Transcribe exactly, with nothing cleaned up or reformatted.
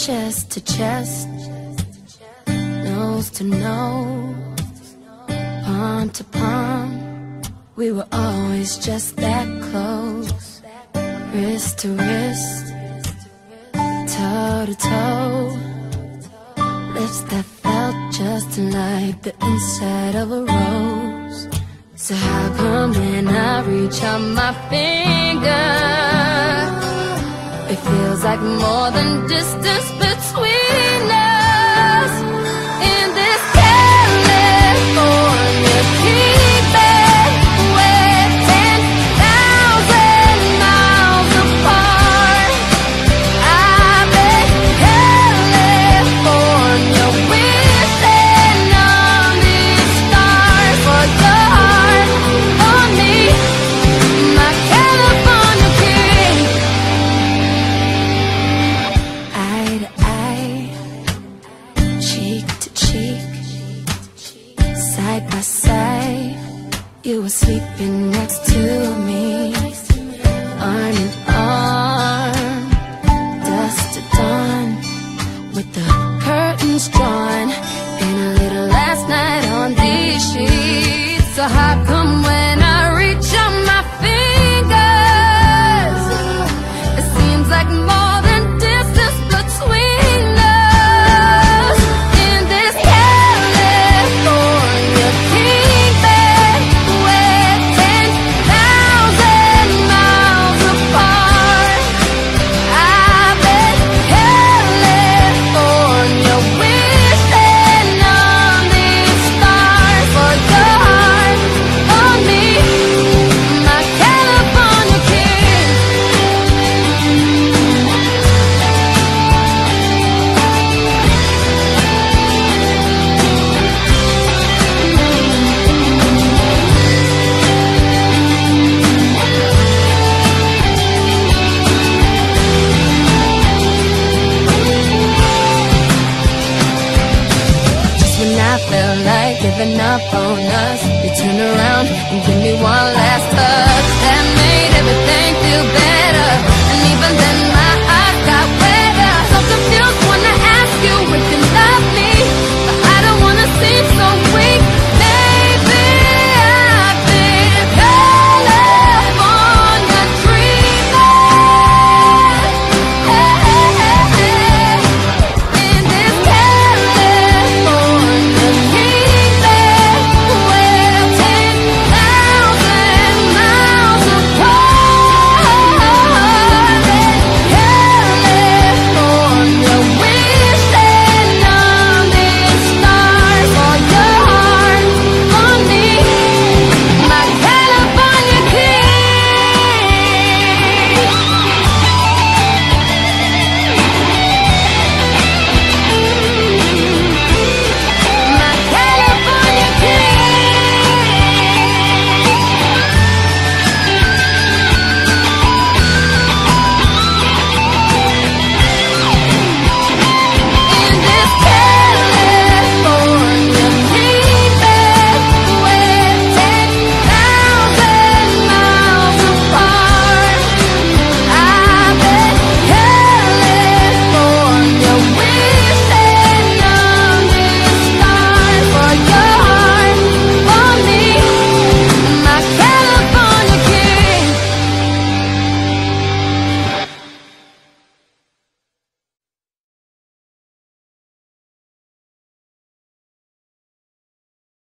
chest to chest, nose to nose, palm to palm. We were always just that close, wrist to wrist, toe to toe, lips that felt just like the inside of a rose. So how come when I reach out my finger, it feels like more than distance between us? In this California keeping, we're ten thousand miles apart. I'm in California wishing on these stars for your heart on me, my California king. Eye to eye, cheek to cheek, side by side, you were sleeping next to me, arm in arm, dusk to dawn, with the curtains drawn, and a little last night on these sheets. So how come when I reach out my fingers, it seems like more than distance between us? In this California keeping, we're ten thousand miles apart. I've been California wishing on these stars for your heart on me, my California king. Just when I felt like giving up on us, you turned around and gave me one last touch that made everything feel better.